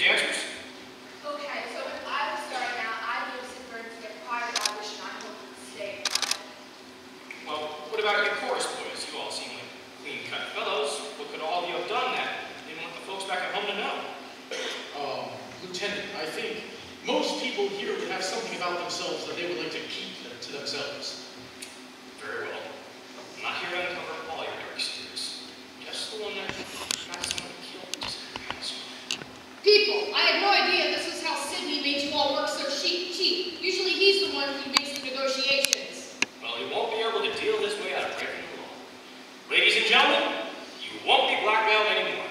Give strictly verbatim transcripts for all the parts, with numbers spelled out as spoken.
dancers. Okay, so if I was starting out, I'd give Sid Burns to get private audition. I hope he'd stay private. Well, what about your chorus boys? You all seem like clean-cut fellows. What could all of you have done that didn't want the folks back at home to know? Um, Lieutenant, I think most people here would have something about themselves that they would like to keep to themselves. Very well. I'm not here to uncover all your dark secrets. Just the one that got someone killed just People, I had no idea this was how Sydney made you all work so cheap. cheap. Usually he's the one who makes the negotiations. Well, he won't be able to deal his way out of breaking the law. Ladies and gentlemen, you won't be blackmailed anymore.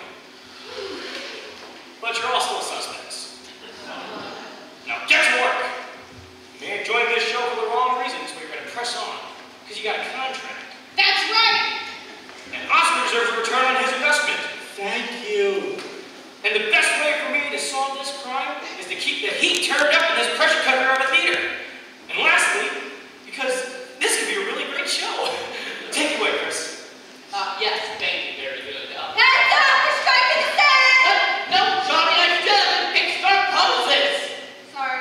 But you're all still suspects. Now get to work! You may have joined this show for the wrong reasons, but you're going to press on, because you got a contract. That's right! And Oscar deserves a return on his investment. Thank you. And the best way for me to solve this crime is to keep the heat turned up in this pressure cooker of a theater. And lastly, because this could be a really great show. Take it away, Chris. Uh, yes, thank you, very good. Uh, Heads up! We're striking the set! uh, no, Johnny, I didn't. Kickstart poses. Sorry.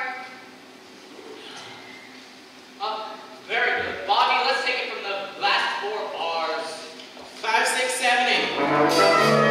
Uh, very good. Bobby, let's take it from the last four bars. Five, six, seven, eight.